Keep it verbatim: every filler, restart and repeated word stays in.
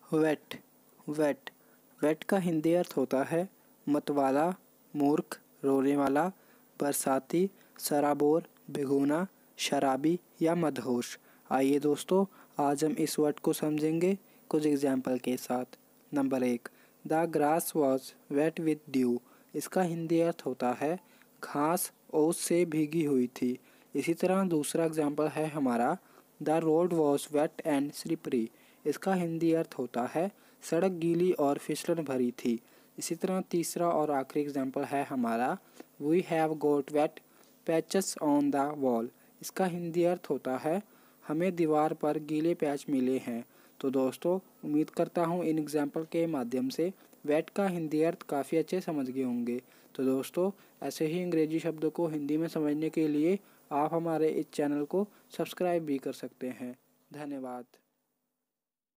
Wait wait wait का हिंदी अर्थ होता है मतवाला, मूर्ख, रोने वाला, बरसाती, सराबोर, भिगोना, शराबी या मदहोश। आइए दोस्तों, आज हम इस वर्ड को समझेंगे कुछ एग्जाम्पल के साथ। नंबर एक, the grass was wet with dew. इसका हिंदी अर्थ होता है घास ओस से भीगी हुई थी। इसी तरह दूसरा एग्जाम्पल है हमारा, the road was wet and slippery. इसका हिंदी अर्थ होता है सड़क गीली और फिसलन भरी थी। इसी तरह तीसरा और आखिरी एग्जाम्पल है हमारा, we have got wet patches on the wall. इसका हिंदी अर्थ होता है हमें दीवार पर गीले पैच मिले हैं। तो दोस्तों, उम्मीद करता हूँ इन एग्जाम्पल के माध्यम से वेट का हिंदी अर्थ काफ़ी अच्छे समझ गए होंगे। तो दोस्तों, ऐसे ही अंग्रेजी शब्दों को हिंदी में समझने के लिए आप हमारे इस चैनल को सब्सक्राइब भी कर सकते हैं। धन्यवाद।